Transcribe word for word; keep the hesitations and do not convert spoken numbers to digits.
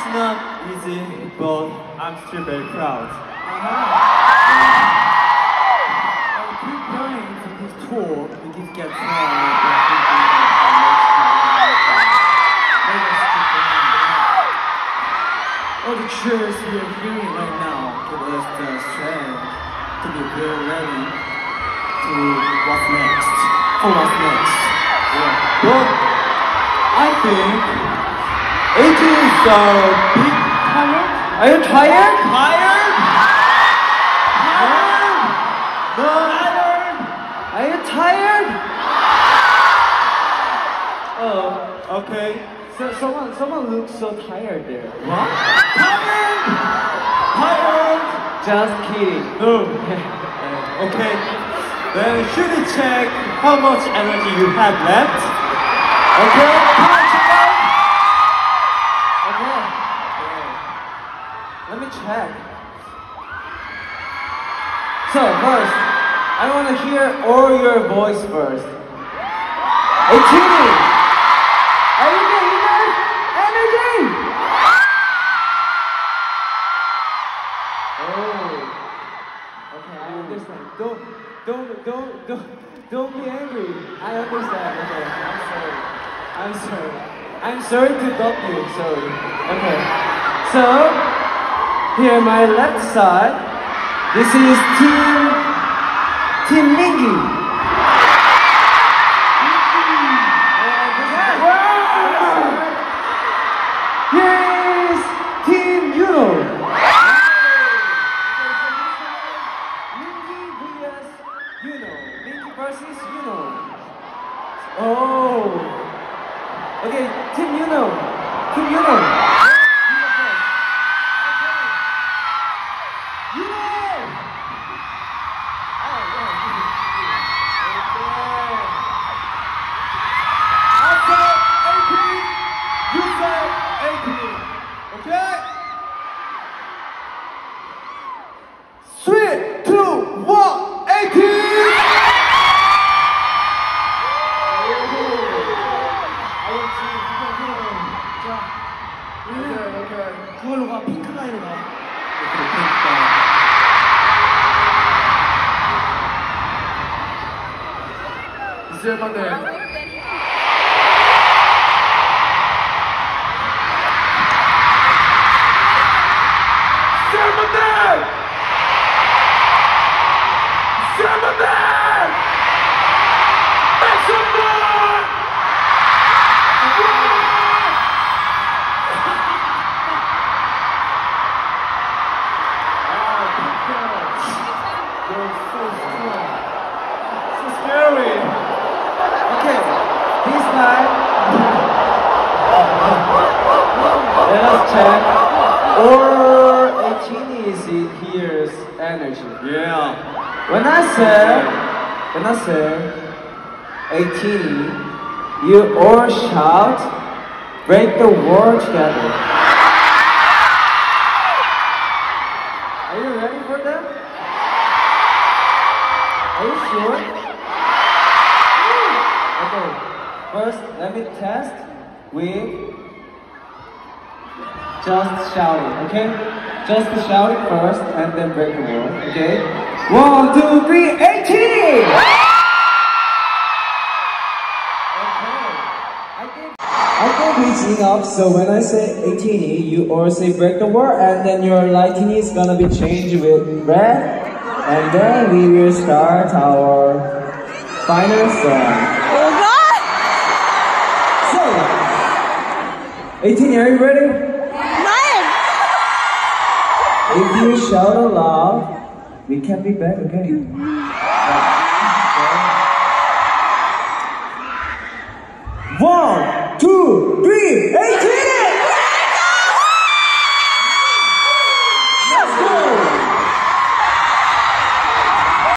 not easy, but I'm still very proud. I'm preparing for this tour. We can get all the cheers we are hearing right now give us the strength to be very ready to what's next. For what's next. Yeah. But I think eighteen is a bit tired. Are you tired? Tired? Tired? No. Tired? Are you tired? Oh, okay. So, someone, someone looks so tired there. What? Tired? Tired? Just kidding. No. Okay. Then should we check how much energy you have left? Okay. Come on, check out. Okay. Let me check. So first, I want to hear all your voice first. eighteen! Are you getting enough energy? Oh. Okay, I understand. Don't, don't, don't, don't, don't be angry. I understand. Okay, I'm sorry. I'm sorry. I'm sorry to stop you. Sorry. Okay. So, here my left side. This is Team Team Mingi. Here is Team Yuno. Mingi vs Yuno. Mingi versus Yuno. Oh. Okay, Team Yuno. Team Yuno. Three, two, one, eighteen! 그걸로 가, 핑크 라인으로 가. 있어요, 반대. 세븐데! 세븐데! Make some noise! So scary. Okay, this time, let us check. Or eighteen is here's energy. Yeah. When I say, when I say eighteen, you all shout, break the world together. Are you ready for that? Are you sure? Okay, first let me test with just shouting, okay? Just shouting first and then break the word, okay? One, two, three, eighteen! Okay, I think, I think it's enough, so when I say eighteen, you all say break the word and then your lighting is gonna be changed with red and then we will start our final song. So, eighteen, are you ready? If you shout aloud, we can be back again. One, two, three, eighteen!